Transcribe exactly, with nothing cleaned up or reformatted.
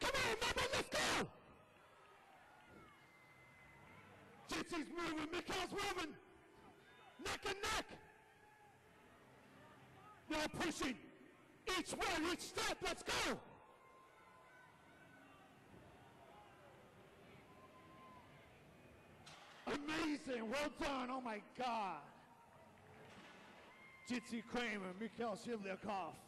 Come on, mama, let's go! Jitsy's moving, Mikhail's moving. Neck and neck. Now pushing. Each one, each step, let's go! Amazing, well done, oh my God. Jitsi Kramer, Mikhail Shivlyakov.